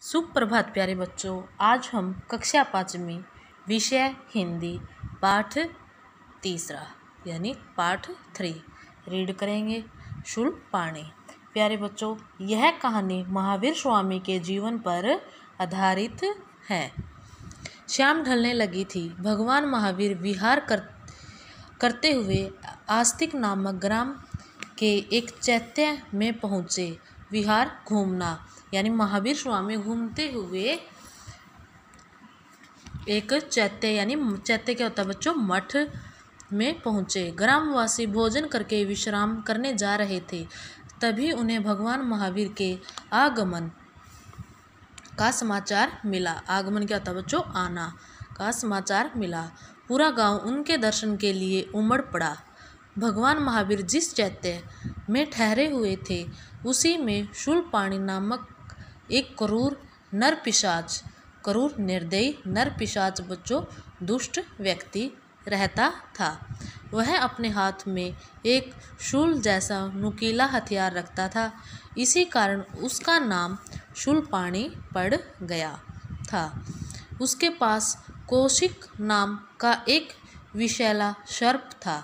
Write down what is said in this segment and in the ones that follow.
सुप्रभात प्यारे बच्चों। आज हम कक्षा 5वीं विषय हिंदी पाठ तीसरा यानी पाठ 3 रीड करेंगे। शूलपाणी। प्यारे बच्चों, यह कहानी महावीर स्वामी के जीवन पर आधारित है। शाम ढलने लगी थी। भगवान महावीर विहार करते हुए आस्तिक नामक ग्राम के एक चैत्य में पहुँचे। विहार घूमना यानी महावीर स्वामी घूमते हुए एक चैत्य यानी चैत्य क्या होता है बच्चों, मठ में पहुँचे। ग्रामवासी भोजन करके विश्राम करने जा रहे थे। तभी उन्हें भगवान महावीर के आगमन का समाचार मिला। आगमन क्या होता है बच्चों, आना का समाचार मिला। पूरा गांव उनके दर्शन के लिए उमड़ पड़ा। भगवान महावीर जिस चैत्य में ठहरे हुए थे उसी में शूलपाणी नामक एक क्रूर निर्दयी नर पिशाच बच्चों दुष्ट व्यक्ति रहता था। वह अपने हाथ में एक शूल जैसा नुकीला हथियार रखता था। इसी कारण उसका नाम शूलपाणी पड़ गया था। उसके पास कौशिक नाम का एक विषैला सर्प था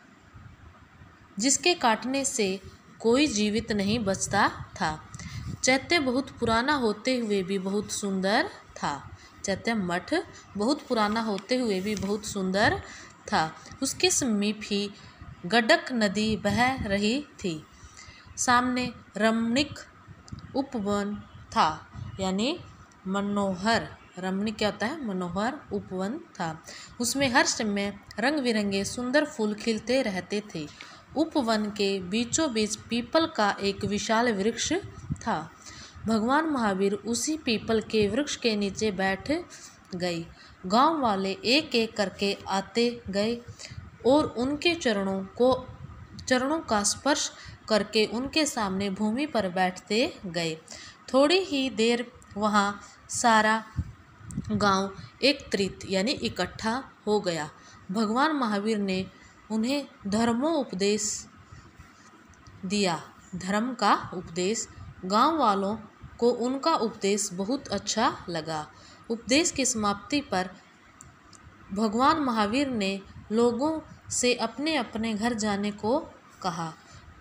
जिसके काटने से कोई जीवित नहीं बचता था। चैत्य बहुत पुराना होते हुए भी बहुत सुंदर था। चैत्य मठ बहुत पुराना होते हुए भी बहुत सुंदर था। उसके समीप ही गंडक नदी बह रही थी। सामने रमणीक उपवन था यानी मनोहर। रमणीक क्या होता है, मनोहर उपवन था। उसमें हर समय रंग बिरंगे सुंदर फूल खिलते रहते थे। उपवन के बीचों बीच पीपल का एक विशाल वृक्ष था। भगवान महावीर उसी पीपल के वृक्ष के नीचे बैठ गए। गांव वाले एक एक करके आते गए और उनके चरणों का स्पर्श करके उनके सामने भूमि पर बैठते गए। थोड़ी ही देर वहां सारा गांव एकत्रित यानी इकट्ठा हो गया। भगवान महावीर ने उन्हें धर्मोपदेश दिया। धर्म का उपदेश। गांव वालों को उनका उपदेश बहुत अच्छा लगा। उपदेश की समाप्ति पर भगवान महावीर ने लोगों से अपने अपने घर जाने को कहा,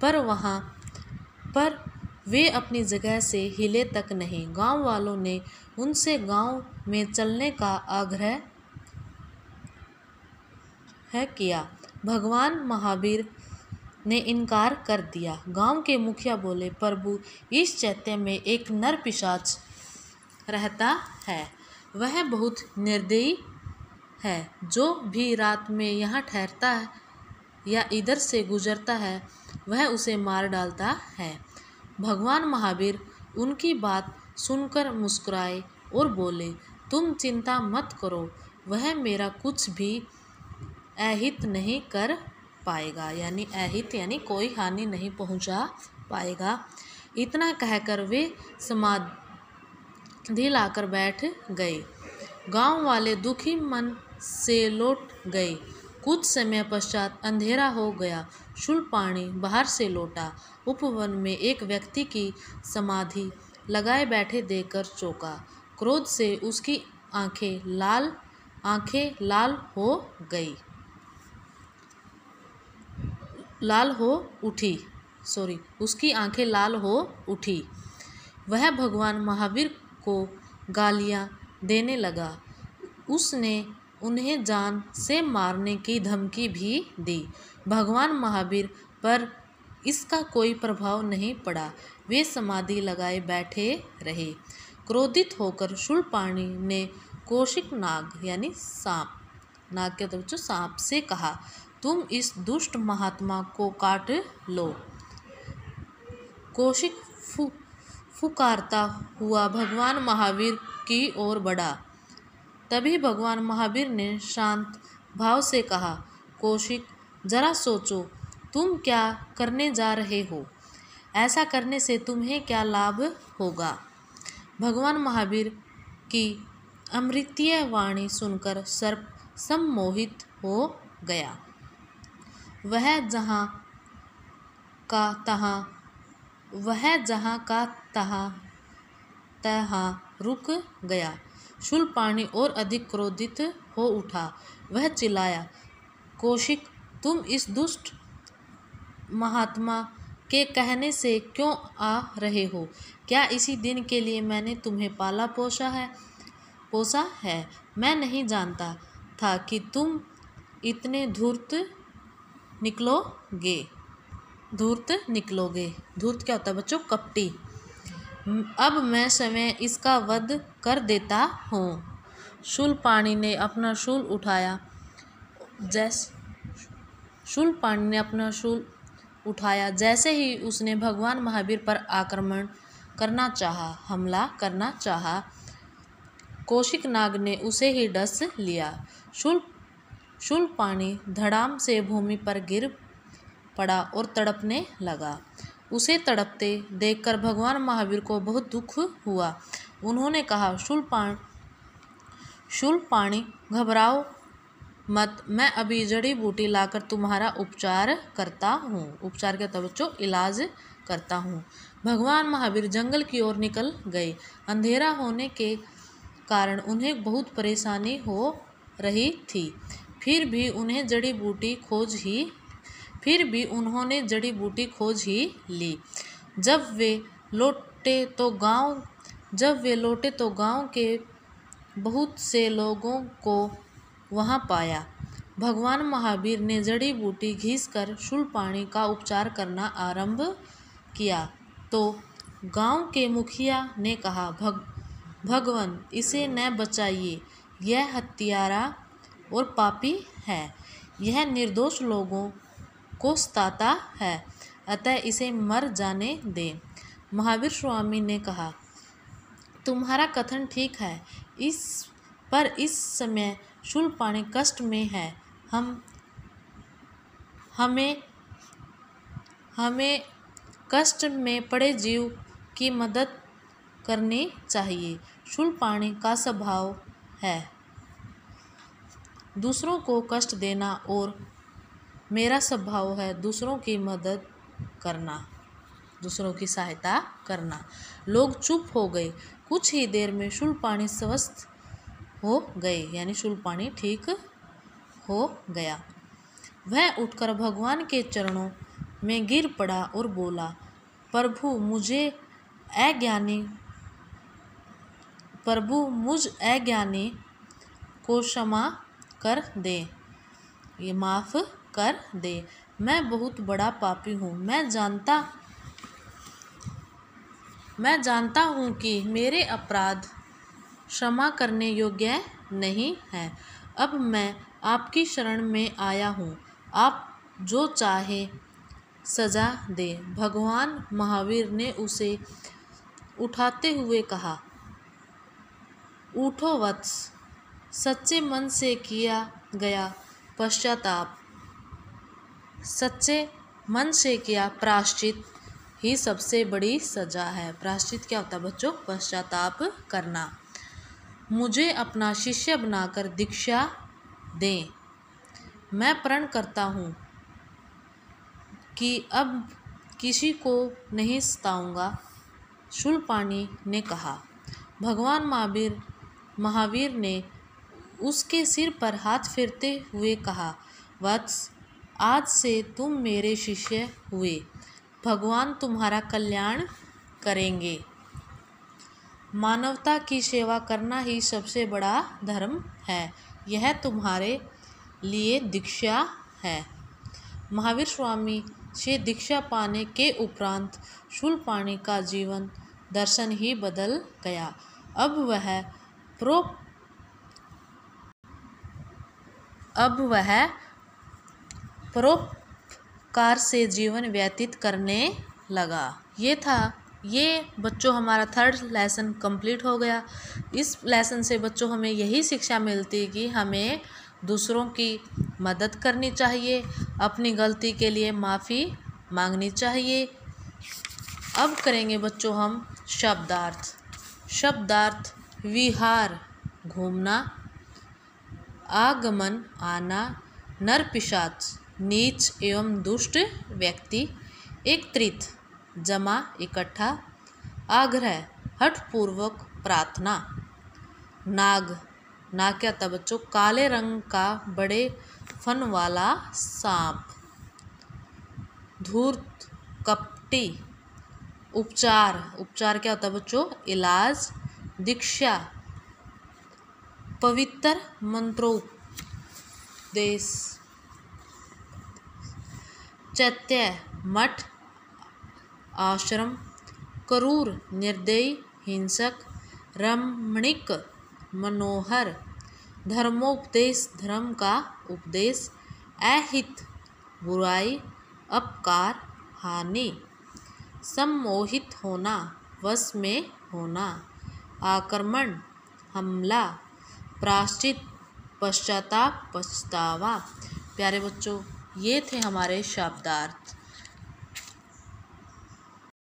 पर वे अपनी जगह से हिले तक नहीं। गांव वालों ने उनसे गांव में चलने का आग्रह किया। भगवान महावीर ने इनकार कर दिया। गांव के मुखिया बोले, प्रभु, इस चैत्य में एक नर पिशाच रहता है। वह बहुत निर्दयी है। जो भी रात में यहाँ ठहरता है या इधर से गुजरता है वह उसे मार डालता है। भगवान महावीर उनकी बात सुनकर मुस्कुराए और बोले, तुम चिंता मत करो, वह मेरा कुछ भी अहित नहीं कर पाएगा। यानी अहित यानी कोई हानि नहीं पहुंचा पाएगा। इतना कहकर वे समाधि लाकर बैठ गए। गांव वाले दुखी मन से लौट गए। कुछ समय पश्चात अंधेरा हो गया। शूलपाणी बाहर से लौटा। उपवन में एक व्यक्ति की समाधि लगाए बैठे देखकर चौंका। क्रोध से उसकी आंखें उसकी आंखें लाल हो उठी। वह भगवान महावीर को गालियां देने लगा। उसने उन्हें जान से मारने की धमकी भी दी। भगवान महावीर पर इसका कोई प्रभाव नहीं पड़ा। वे समाधि लगाए बैठे रहे। क्रोधित होकर शूलपाणी ने कौशिक नाग यानी सांप, नाग के तो बच्चों सांप से कहा, तुम इस दुष्ट महात्मा को काट लो। कौशिक फुकारता हुआ भगवान महावीर की ओर बढ़ा। तभी भगवान महावीर ने शांत भाव से कहा, कौशिक, जरा सोचो, तुम क्या करने जा रहे हो? ऐसा करने से तुम्हें क्या लाभ होगा? भगवान महावीर की अमृतीय वाणी सुनकर सर्प सम्मोहित हो गया। वह जहाँ का तहाँ तहाँ रुक गया। शूलपाणी और अधिक क्रोधित हो उठा। वह चिल्लाया, कौशिक, तुम इस दुष्ट महात्मा के कहने से क्यों आ रहे हो? क्या इसी दिन के लिए मैंने तुम्हें पाला पोसा है? मैं नहीं जानता था कि तुम इतने धूर्त निकलोगे। धूर्त क्या होता है बच्चों? कपटी। अब मैं स्वयं इसका वध कर देता हूँ। शूलपाणी ने अपना शूल उठाया। जैसे ही उसने भगवान महावीर पर हमला करना चाहा, कौशिक नाग ने उसे ही डस लिया। शूलपाणी धड़ाम से भूमि पर गिर पड़ा और तड़पने लगा। उसे तड़पते देखकर भगवान महावीर को बहुत दुख हुआ। उन्होंने कहा, शूलपाणी, घबराओ मत, मैं अभी जड़ी बूटी लाकर तुम्हारा उपचार करता हूँ। उपचार क्या था बच्चों? इलाज करता हूँ। भगवान महावीर जंगल की ओर निकल गए। अंधेरा होने के कारण उन्हें बहुत परेशानी हो रही थी। फिर भी उन्होंने जड़ी बूटी खोज ही ली। जब वे लौटे तो गांव के बहुत से लोगों को वहां पाया। भगवान महावीर ने जड़ी बूटी घिसकर शूलपाणी का उपचार करना आरंभ किया तो गांव के मुखिया ने कहा, भगवान, इसे न बचाइए, यह हत्यारा और पापी है। यह निर्दोष लोगों को सताता है, अतः इसे मर जाने दें। महावीर स्वामी ने कहा, तुम्हारा कथन ठीक है, इस समय शूलपाणी कष्ट में है। हमें कष्ट में पड़े जीव की मदद करनी चाहिए। शूलपाणी का स्वभाव है दूसरों को कष्ट देना और मेरा स्वभाव है दूसरों की मदद करना, दूसरों की सहायता करना। लोग चुप हो गए। कुछ ही देर में शूलपाणी स्वस्थ हो गए, यानी शूलपाणी ठीक हो गया। वह उठकर भगवान के चरणों में गिर पड़ा और बोला, प्रभु मुझ अज्ञानी को क्षमा कर दे, ये माफ़ कर दे। मैं बहुत बड़ा पापी हूँ। मैं जानता हूँ कि मेरे अपराध क्षमा करने योग्य नहीं है। अब मैं आपकी शरण में आया हूँ, आप जो चाहे सजा दे। भगवान महावीर ने उसे उठाते हुए कहा, उठो वत्स, सच्चे मन से किया गया प्रायश्चित ही सबसे बड़ी सजा है। प्रायश्चित क्या होता है बच्चों? पश्चाताप करना। मुझे अपना शिष्य बनाकर दीक्षा दें। मैं प्रण करता हूँ कि अब किसी को नहीं सताऊंगा। शूलपाणी ने कहा। भगवान महावीर ने उसके सिर पर हाथ फेरते हुए कहा, वत्स, आज से तुम मेरे शिष्य हुए। भगवान तुम्हारा कल्याण करेंगे। मानवता की सेवा करना ही सबसे बड़ा धर्म है। यह तुम्हारे लिए दीक्षा है। महावीर स्वामी से दीक्षा पाने के उपरांत शूलपाणी का जीवन दर्शन ही बदल गया। अब वह परोपकार से जीवन व्यतीत करने लगा। ये बच्चों हमारा 3rd लेसन कंप्लीट हो गया। इस लेसन से बच्चों हमें यही शिक्षा मिलती है कि हमें दूसरों की मदद करनी चाहिए, अपनी गलती के लिए माफ़ी मांगनी चाहिए। अब करेंगे बच्चों हम शब्दार्थ। विहार, घूमना, आगमन, आना, नर पिशाच, नीच एवं दुष्ट व्यक्ति, एकत्रित, जमा, इकट्ठा, आग्रह, हठपूर्वक प्रार्थना। नाग, नाग क्या था बच्चों? काले रंग का बड़े फन वाला सांप। धूर्त, कपटी। उपचार, उपचार क्या होता है बच्चों? इलाज। दीक्षा, पवित्र मंत्रोपदेश। चैत्य, मठ, आश्रम। क्रूर, निर्दयी, हिंसक। रमणीक, मनोहर। धर्मोपदेश, धर्म का उपदेश। अहित, बुराई, अपकार, हानि। सम्मोहित होना, वश में होना। आक्रमण, हमला। प्रायश्चित, पश्चाताप, पछतावा। प्यारे बच्चों, ये थे हमारे शब्दार्थ।